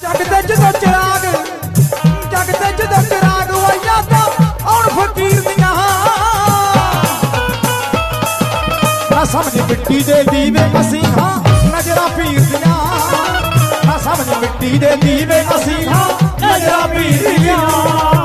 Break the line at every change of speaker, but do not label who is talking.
जगते जदों चिराग जगते जदों चिराग वाइया तो और फकीर दियां ना समझ मिट्टी दे दीवे मसीहा नजरा पीर दियां ना समझ मिट्टी दे दीवे मसीहा नजरा पीर दियां